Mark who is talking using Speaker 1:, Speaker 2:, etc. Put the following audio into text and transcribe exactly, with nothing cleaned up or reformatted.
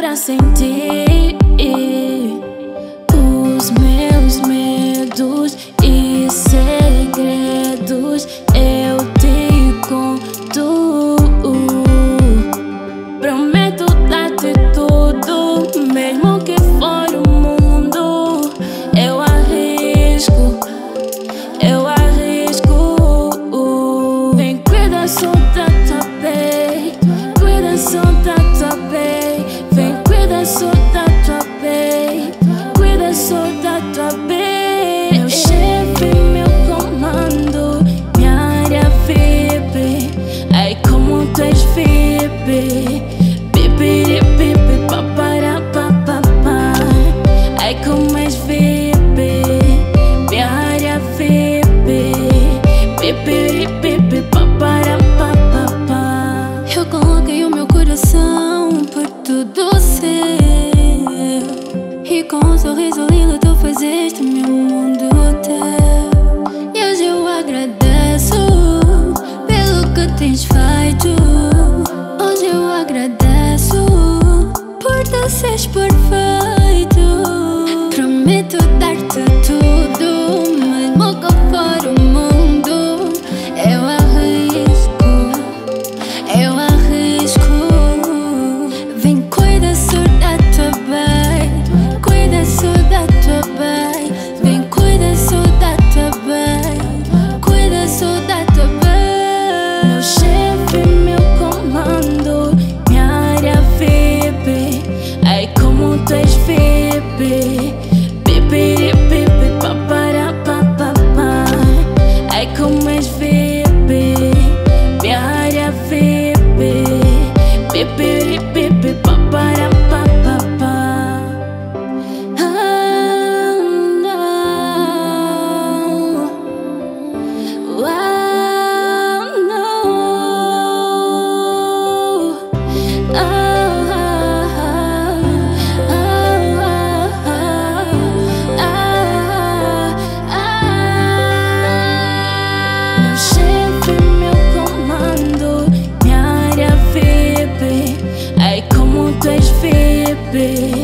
Speaker 1: para sentir os meus medos e segredos. Eu te conto. Prometo dar-te tudo, mesmo que for o mundo. Eu arrisco, eu arrisco. Vem, cuida só da tua peito, cuida só da tua peito. Vem, cuida só da tua peito, cuida só da tua peito. Meu chefe, meu comando, minha área V I P. Ai, como tu és V I P. Pipiripipi, papara, papapá. Ai, como és V I P. Minha área V I P. Pipiripipi, papara, papapá.
Speaker 2: Eu coloquei o meu coração por tudo seu, e com um sorriso lindo tu fizeste meu mundo teu. E hoje eu agradeço pelo que tens feito. Hoje eu agradeço por tu seres perfeito. Prometo dar-te tudo, mesmo que for o mundo. Eu arrisco, eu arrisco. Vem, cuida só da tua bem, cuida só da tua bem. Vem, cuida só da tua bem, cuida só da tua bem.
Speaker 1: Meu chefe, meu comando, minha área V I P. Ai, como tu és V I P. Pipiripipi, papara, papapá. Ai, como és V I P. Minha área V I P. Pipiripipi, papara, papapá. Ah, não. Ah, não. Ah, ah, ah, ah, ah, ah. Meu chefe, meu comando, minha área V I P. Ai, como tu és V I P.